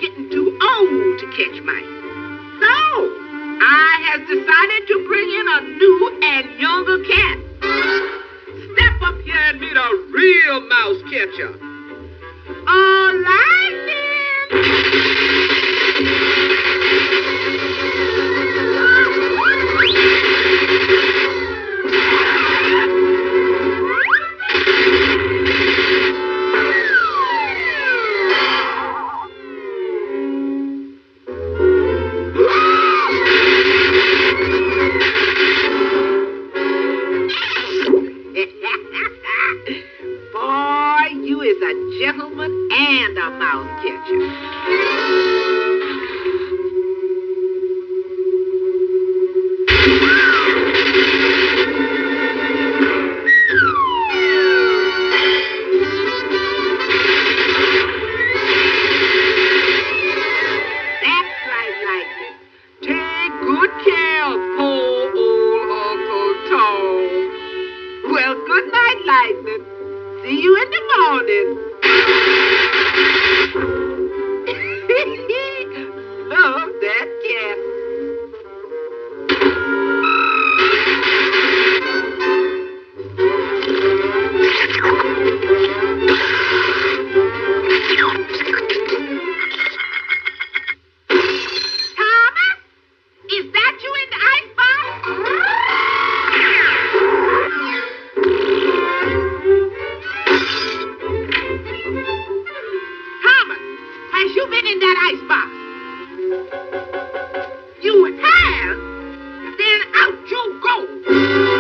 getting too old to catch mice. So, I have decided to bring in a new and younger cat. Step up here and meet a real mouse catcher. Boy, you is a gentleman and a mouse catcher. That's right, Lightning. Take good care of poor old Uncle Tom. Well, good night, Lightning. See you in the morning. Love that cat. Thomas? Is that you in the icebox? Thomas, has you been in that icebox? You have? Then out you go.